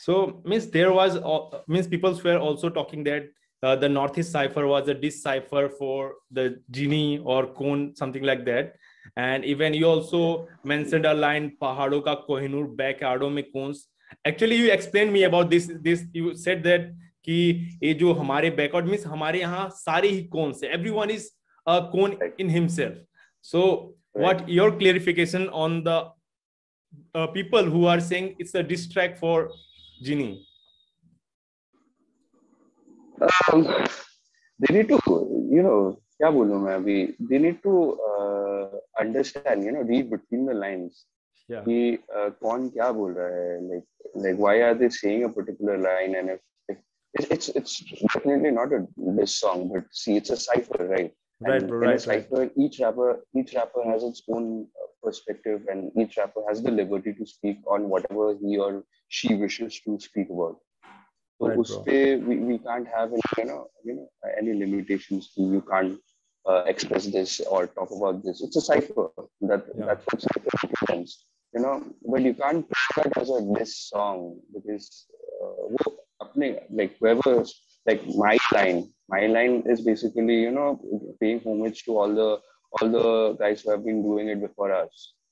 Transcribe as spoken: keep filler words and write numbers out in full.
So means there was uh, means people were also talking that uh, the Northeast cipher was a diss cipher for the genie or cone, something like that. And even you also mentioned a line pahadon ka kohinoor backyardon mein cones. Actually you explained me about this this you said that कि ये जो हमारे backward means हमारे यहाँ सारे ही cons है, everyone is a con in himself. So what your clarification on the people who are saying it's a distract for Genie? Um, they need to, you know, क्या बोलूं मैं अभी, they need to uh, understand, you know, read between the lines. Yeah. कि uh, कौन क्या बोल रहा है, like, like why are they saying a particular line, and if, if it's, it's it's definitely not a diss song, but see, it's a cipher, right? Right, And bro, in right, a cipher, right. each rapper, each rapper has its own perspective, and each rapper has the liberty to speak on whatever he or she wishes to speak about. So Right, uspe we, we can't have any, you know, you know, any limitations. You can't uh, express this or talk about this. It's a cipher. That Yeah. that's what cipher represents. You know, but you can't put that as a diss song, because uh, wo apne, like whoever, like my line, my line is basically, you know, paying homage to all the all the guys who have been doing it before us.